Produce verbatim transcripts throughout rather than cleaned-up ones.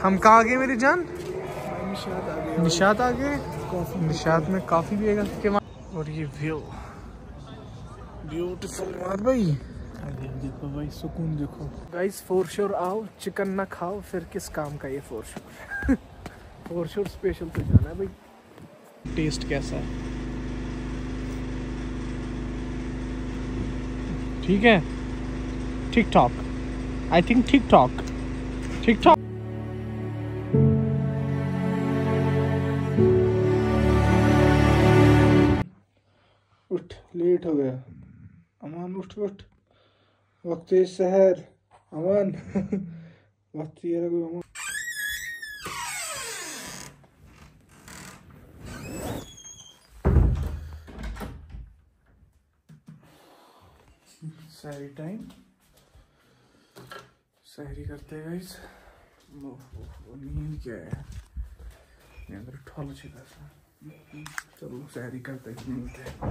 हम कहाँ आ गए मेरी जान? निशात आ गए। निशात आ गए। निशात में काफी भी है और ये व्यू ब्यूटीफुल भाई। देखो भाई सुकून देखो। गाइस फोर श्योर आओ, चिकन ना खाओ फिर किस काम का ये for sure. For sure special तो जाना है भाई। टेस्ट कैसा है? ठीक है, ठीक ठाक, आई थिंक ठीक ठाक, ठीक ठाक। उठ, लेट हो गया। अमान उठ उठ, वक्त सहर। अमान वक्त ये रहा अमान। सहरी टाइम, सहरी करते हैं गाइस। नींद क्या है अंदर ठोल छिका सा। चलो सहरी करते हैं, नींद है।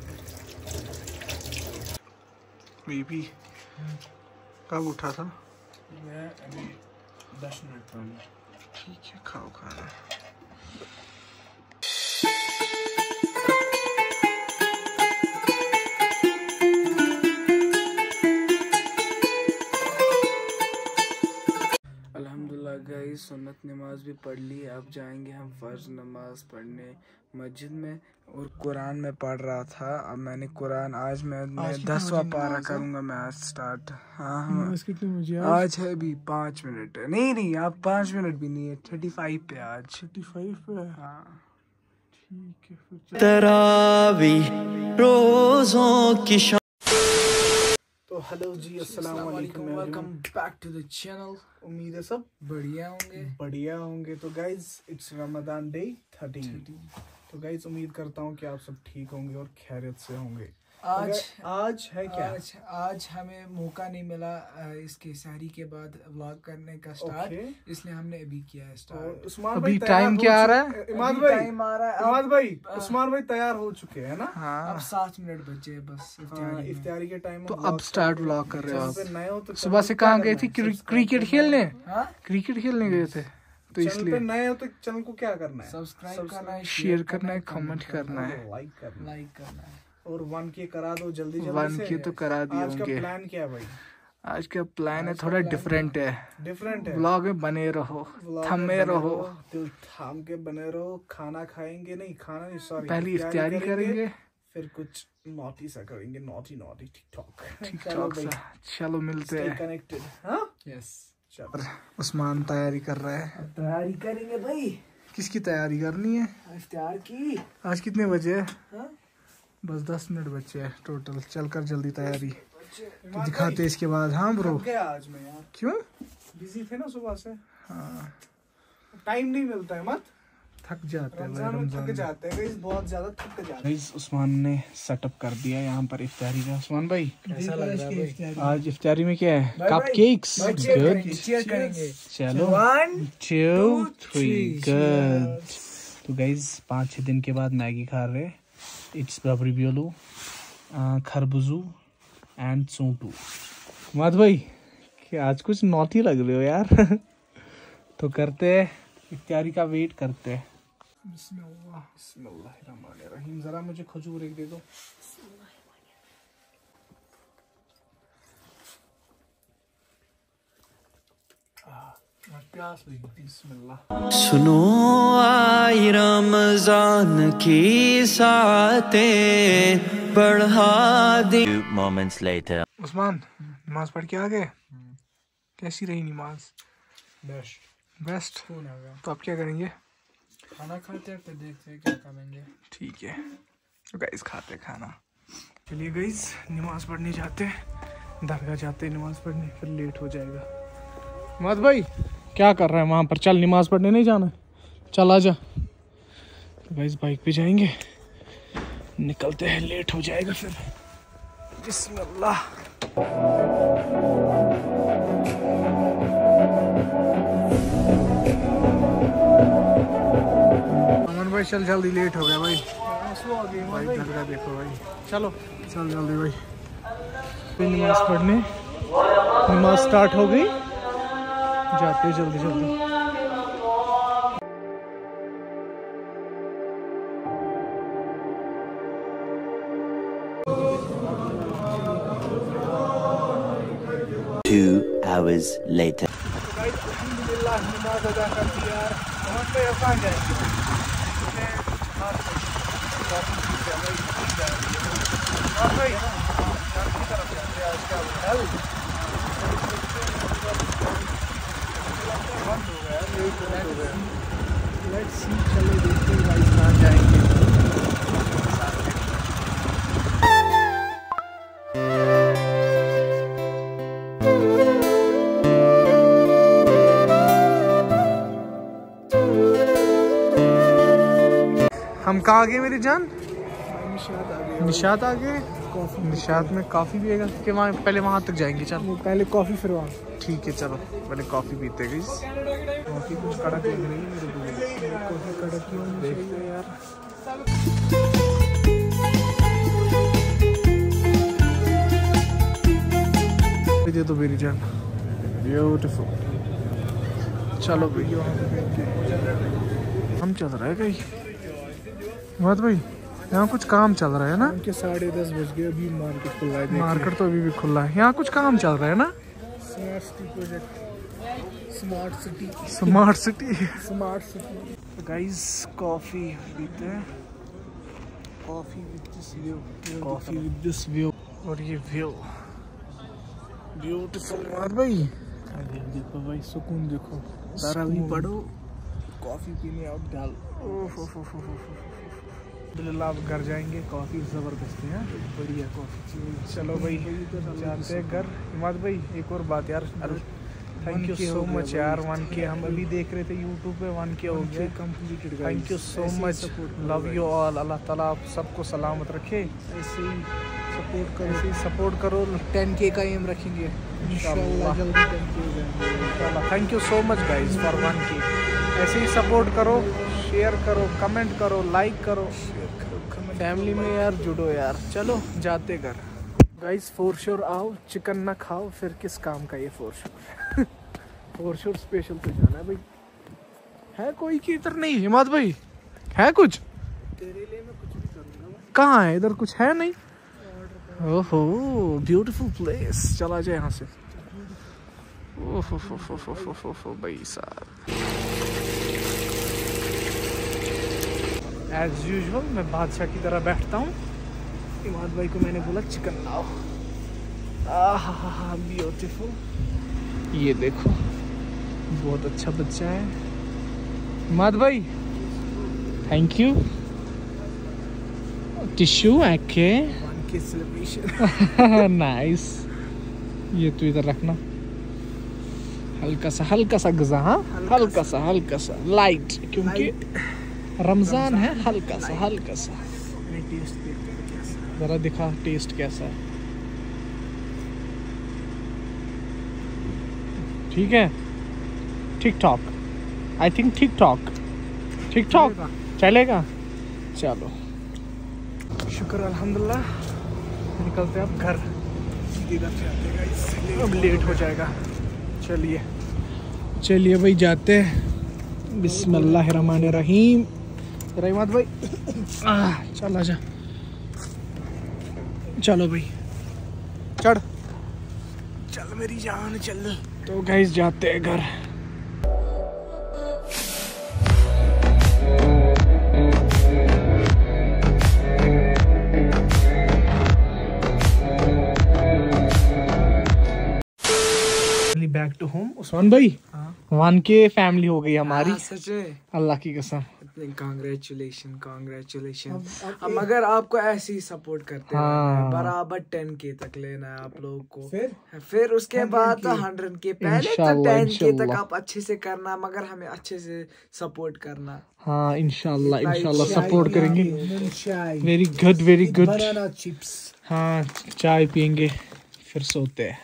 बेबी कब उठा था? मैं अभी दस मिनट पहले। ठीक है, खाओ खाना। अल्हम्दुलिल्लाह गाइस, सुन्नत नमाज भी पढ़ ली। अब जाएंगे हम फर्ज नमाज पढ़ने मस्जिद में। और कुरान में पढ़ रहा था। अब मैंने कुरान आज मैं, मैं दसवां पारा करूंगा मैं आज स्टार्ट। हाँ हाँ कितने बजे? आज है भी पाँच मिनट। नहीं नहीं आप पाँच मिनट भी नहीं है, थर्टी फाइव पे आज। थर्टी फाइव पे? हाँ ठीक है फिर। तरावी रोजों की शाम। तो हेलो जी, अस्सलाम वालेकुम, welcome back to the channel. उम्मीद है सब बढ़िया होंगे बढ़िया होंगे तो guys it's Ramzan day thirteen. तो गाइज उम्मीद करता हूँ कि आप सब ठीक होंगे और खैरियत से होंगे। आज आज है क्या? आज आज हमें मौका नहीं मिला इसके सहरी के बाद व्लॉग करने का स्टार्ट, इसलिए हमने अभी किया है स्टार्ट। उस्मान अभी टाइम क्या आ रहा है? इमाद भाई, टाइम आ रहा है इमाद भाई, उस्मान भाई तैयार हो चुके हैं ना? हाँ। अब सात मिनट बचे बस इफ्तारी के टाइम। तो अब स्टार्ट व्लॉग कर रहे हो आप? नए हो तो सुबह से कहाँ गए थे? क्रिकेट खेलने? क्रिकेट खेलने गए थे तो इसलिए नए हो तो चैनल को क्या करना है? सब्सक्राइब करना है, शेयर करना है, कमेंट करना है, लाइक करना लाइक करना है और वन के करा दो जल्दी जल्दी। वन के तो करा दिए आज का होंगे। प्लान क्या है भाई? आज का प्लान है थोड़ा डिफरेंट है। डिफरेंट है। व्लॉग में बने रहो, थमे रहो, दिल थाम के बने रहो। खाना खाएंगे नहीं, खाना नहीं सॉरी, पहली इफ्तारी करेंगे, फिर कुछ नॉटी सा करेंगे। नॉटी नॉटी ठीक ठाक ठीक ठाक सा। चलो मिलते हैं। कनेक्टेड। हाँ यस। उस्मान तैयारी कर रहा है। तैयारी करेंगे भाई। किसकी तैयारी करनी है? इफ्तार की। आज कितने बजे है? हाँ? बस दस मिनट बचे हैं टोटल। चल कर जल्दी तैयारी तो दिखाते इसके बाद। हाँ ब्रो, आज में यार क्यों बिजी थे ना सुबह से? हाँ, टाइम नहीं मिलता है, मत थक जाते हैं रमजान में, थक जाते हैं गाइस, बहुत ज्यादा थक जाते हैं गाइस। उस्मान ने सेटअप कर दिया यहाँ पर इफ्तारी का। उस्मान भाई कैसा लग रहा है भाई? आज इफ्तारी में क्या है? Cup cakes. गुड, चीयर करेंगे। चलो वन टू थ्री गुड। तो गाइस पाँच छः दिन के बाद मैगी खा रहे। इट्स बबरी बियोलो, खरबूजू एंड सोटू। माद भाई क्या आज कुछ नॉटी लग रहे हो यार। तो करते हैं इफ्तारी का वेट करते हैं। बिस्मिल्लाह बिस्मिल्लाहिर्रहमानिर्रहीम। जरा मुझे खजूर एक दे दो। प्यास लगी। बिस्मिल्लाह। सुनो आई रमजान की सातें बढ़ा दी। Moments later. उस्मान नमाज पढ़ के आ गए? कैसी रही नमाज? Best best. कौन आ गया? तो अब क्या करेंगे? खाना खाते हैं फिर देखते हैं क्या करेंगे। ठीक है तो गाइस खाते खाना। चलिए गाइस नमाज पढ़ने जाते हैं, दरगाह जाते हैं नमाज पढ़ने, फिर लेट हो जाएगा। मत भाई क्या कर रहा है वहाँ पर? चल नमाज पढ़ने नहीं जाना? चल आजा। तो गाइस बाइक पे जाएंगे, निकलते हैं, लेट हो जाएगा फिर। बिस्मिल्लाह। अमन भाई चल जल्दी, लेट हो गया भाई। भाई दरगाह देखो भाई। चलो चल जल्दी भाई। फिर नमाज पढ़ने, नमाज स्टार्ट हो गई, जाते जल्दी जल्दी। hours later. अल्हम्दुलिल्लाह नमाज अदा कर दी यार। वहाँ पे कहाँ जाएंगे? और भाई की तरफ जाते हैं आज क्या होटल बंद हो गया, लेट हो गया। लेट्स सी, चलो देखते हैं भाई कहाँ जाएंगे। हम कहाँ गए मेरी जान? निशात आ गया। निशात आ गए। कॉफी निशात में काफ़ी पिएगा कि वहाँ पहले वहाँ तक जाएंगे। चल पहले कॉफी फिर वहाँ। ठीक है चलो पहले कॉफ़ी पीते गई। कॉफी कुछ कड़क लग रही है मेरे को। कॉफी कड़क क्यों नहीं देखते हैं यार। दे तो मेरी जान, ब्यूटीफुल। चलो भैया हम चल रहा है कहीं मत भाई, यहाँ कुछ काम चल रहा है ना? के साढ़े दस बज गए, अभी मार्केट खुला है। मार्केट तो अभी भी खुला है, यहाँ कुछ काम चल रहा है ना? Smart city project. Smart city smart city smart city guys coffee पीते हैं। Coffee with this view, coffee with this view. और ये व्यू ब्यूटीफुल यार भाई। देखो भाई सुकून देखो। तारा भी पढ़ो, कॉफी पीने और डाल। अल्हम्दुलिल्लाह अब घर जाएंगे। कॉफ़ी ज़बरदस्त है, बढ़िया कॉफ़ी। चलो भाई जाते हैं घर। इमाद भाई एक और बात यार, थैंक यू सो मच यार। वन के हम अभी देख रहे थे यूट्यूब पे, वन के हो गया completed. Thank you so much, love you all. Allah ताला आप सबको सलामत रखे। ऐसे ही सपोर्ट करो, ऐसे ही सपोर्ट करो। टेन के का एम रखेंगे इंशाल्लाह, जल्दी टेन के हो जाएंगे इंशाल्लाह। Thank you so much guys for one K. ऐसे ही सपोर्ट करो, शेयर करो, कमेंट करो, लाइक करो, फैमिली में यार जुड़ो यार। चलो जाते घर गाइस। फोर श्योर आओ, चिकन ना खाओ फिर किस काम का ये for sure. For sure special तो जाना है भाई। है कोई की इधर नहीं हिमाद भाई? है कुछ? तेरे लिए मैं कुछ भी करूँगा। कहाँ है? इधर कुछ है नहीं। ओहो ब्यूटीफुल प्लेस। चला जाए यहाँ से। ओहो हो हो हो हो हो हो भाई साहब। एज यूजुअल मैं बादशाह की तरह बैठता हूँ। इमाद भाई को मैंने बोला चिकन लाओ। आहा ब्यूटीफुल। ये देखो बहुत अच्छा बच्चा है इमाद भाई। Thank you. टिश्यू आके वन के सेलिब्रेशन। नाइस। ये तू इधर रखना। हल्का सा हल्का सा गजा। हाँ हल्का सा हल्का सा लाइट, क्योंकि रमजान है। हल्का सा हल्का सा। टेस्ट देखते हैं कैसा। जरा दिखा टेस्ट कैसा है। ठीक है ठीक ठाक। आई थिंक ठीक ठाक ठीक ठाक चलेगा। चलो शुक्र अल्हम्दुलिल्लाह। निकलते हैं अब घर। इधर से आते हैं इसलिए अब लेट हो जाएगा। चलिए चलिए भाई जाते हैं। बिस्मिल्लाहिर्रहमानिर्रहीम। रहमत भाई आ, चल आजा। चलो भाई चढ़। चल मेरी जान चल। तो गाइस जाते हैं घर। Back to home. उस्मान भाई वन के फैमिली हो गई हमारी। सच है, अल्लाह की कसम। Congratulation congratulation. मगर आपको ऐसे ही सपोर्ट करते हाँ। रहना है, बराबर टेन के तक लेना है आप लोगों को। फिर फिर उसके बाद तो हंड्रेड के, पहले तो इंशाल्लाह, टेन के तक इंशाल्लाह। आप अच्छे से करना, मगर हमें अच्छे से सपोर्ट करना। हाँ इंशाल्लाह Like इंशाल्लाह चाय सपोर्ट करेंगे। चाय, very good very good. Banana chips. हाँ चाय पियेंगे फिर सोते हैं।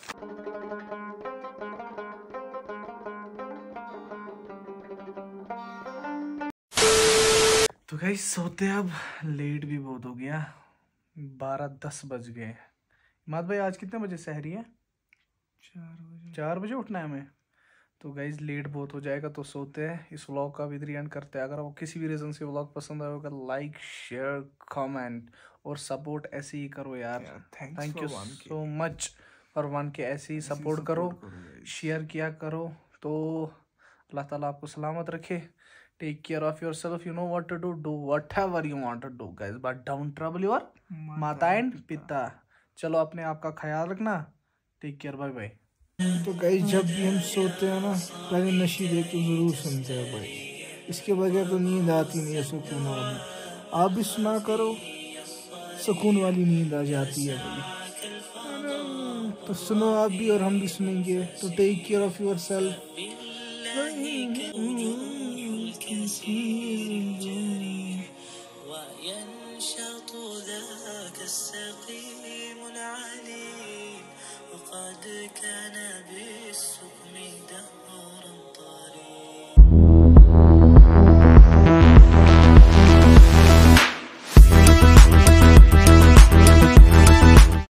तो गाइस सोते हैं अब। लेट भी बहुत हो गया, बारह दस बज गए। माद भाई आज कितने बजे सहरी है? चार बजे। चार बजे उठना है हमें। तो गाइज लेट बहुत हो जाएगा तो सोते हैं। इस व्लॉग का भी इधर एंड करते हैं। अगर आपको किसी भी रीज़न से व्लॉग पसंद आएगा लाइक शेयर कमेंट और सपोर्ट ऐसे ही करो यार। Thank you so much. और वन के ऐसे ही सपोर्ट करो, शेयर किया करो। तो अल्लाह ताला आपको सलामत रखे। Take care of yourself, you know what to do, do whatever you want to do guys, but don't trouble your माता एंड पिता। चलो अपने आप का ख्याल रखना। Take care, bye bye. तो गाइस जब भी हम सोते हैं ना, पहले नशीदे तो जरूर सुनते हैं भाई, इसके बगैर तो नींद आती नहीं है सुकून वाली। आप भी सुना करो, सुकून वाली नींद आ जाती है भाई। तो सुनो आप भी और हम भी सुनेंगे। तो take care of your self.